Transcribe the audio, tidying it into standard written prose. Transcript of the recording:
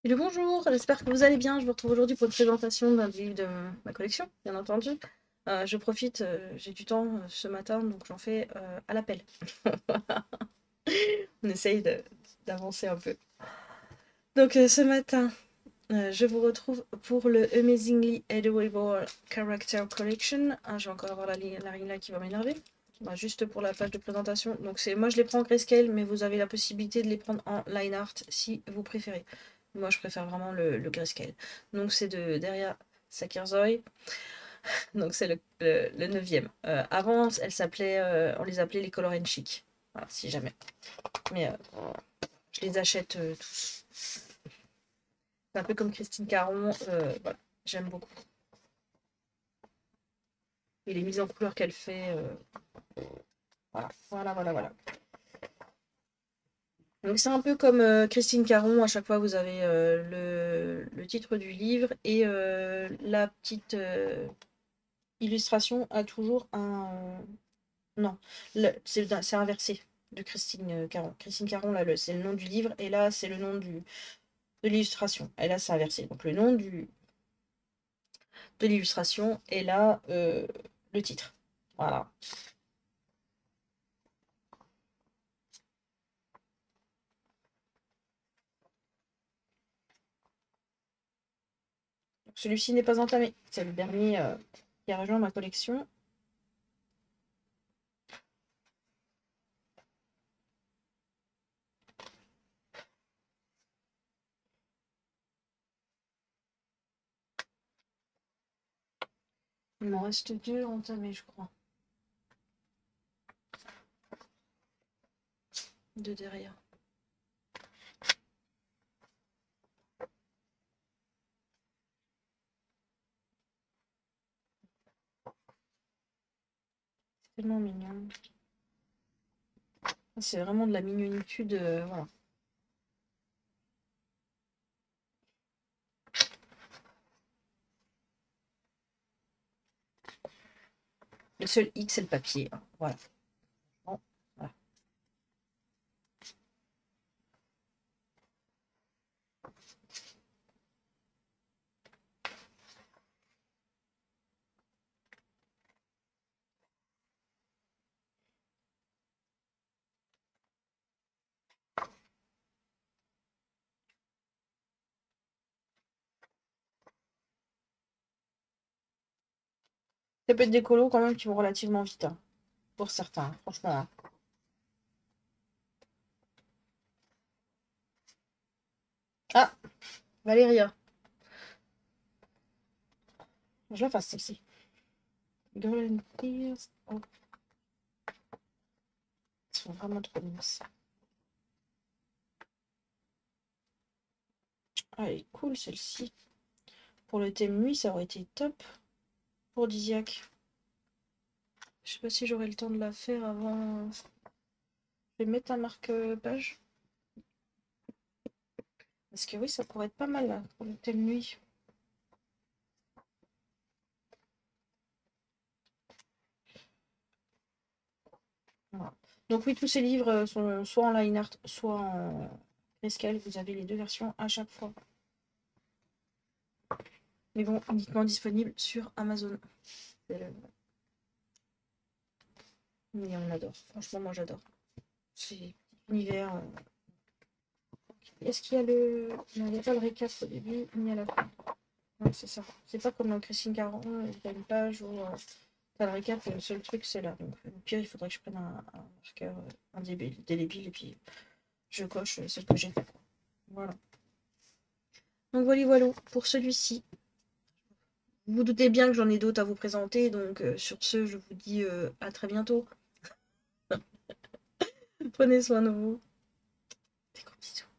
Hello, bonjour, j'espère que vous allez bien. Je vous retrouve aujourd'hui pour une présentation d'un livre de ma collection, bien entendu. Je profite, j'ai du temps ce matin, donc j'en fais à l'appel. On essaye d'avancer un peu. Donc ce matin, je vous retrouve pour le Amazingly Adorable Character Collection. Je vais encore avoir la ligne là qui va m'énerver. Juste pour la page de présentation. Donc moi je les prends en grayscale, mais vous avez la possibilité de les prendre en line art si vous préférez. Moi je préfère vraiment le grayscale. Donc c'est de derrière Sakirzoy. Donc c'est le 9e. Avant on les appelait les Color and Chic. Voilà, si jamais. Mais je les achète tous. C'est un peu comme Christine Caron. Voilà, j'aime beaucoup. Et les mises en couleur qu'elle fait. Voilà. Donc c'est un peu comme Christine Caron, à chaque fois vous avez le titre du livre et la petite illustration a toujours un... non, c'est inversé de Christine Caron. Christine Caron, là, c'est le nom du livre et là, c'est le nom de l'illustration. Et là, c'est inversé. Donc le nom de l'illustration et là, le titre. Voilà. Celui-ci n'est pas entamé. C'est le dernier qui a rejoint ma collection. Il m'en reste 2 entamés, je crois. 2 derrière. Tellement mignon. C'est vraiment de la mignonitude, voilà. Le seul X, c'est le papier, hein. Voilà. Bon, voilà. Ça peut être des colos quand même qui vont relativement vite, hein, pour certains, franchement, hein. Ah, Valéria. Je la fasse celle-ci. Girl and Tears. Oh, ils sont vraiment trop minces. Ah, elle est cool celle-ci. Pour le thème nuit, ça aurait été top. Pour Disiac. Je sais pas si j'aurai le temps de la faire avant. Je vais mettre un marque-page. Parce que oui, ça pourrait être pas mal là, pour le thème nuit. Voilà. Donc oui, tous ces livres sont soit en line art, soit en grayscale. Vous avez les deux versions à chaque fois. Mais bon, uniquement disponible sur Amazon. Mais on adore. Franchement, moi j'adore. C'est univers. Est-ce qu'il y a le... Non, il n'y a pas le récap au début, ni à la fin. Non, c'est ça. C'est pas comme dans Christine Caron, il y a une page où t'as le récap et le seul truc c'est là. Donc au pire, il faudrait que je prenne un marqueur indélébile et puis je coche ce que j'ai fait. Voilà. Donc voilà pour celui-ci. Vous vous doutez bien que j'en ai d'autres à vous présenter, donc sur ce, je vous dis à très bientôt. Prenez soin de vous. Des gros bisous.